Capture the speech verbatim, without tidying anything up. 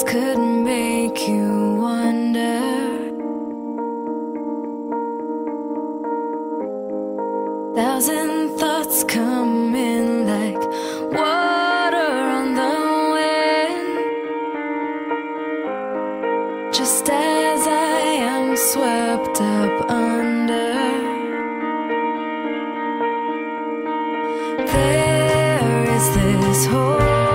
could make you wonder. Thousand thoughts come in like water on the wind, just as I am swept up under. There is this hole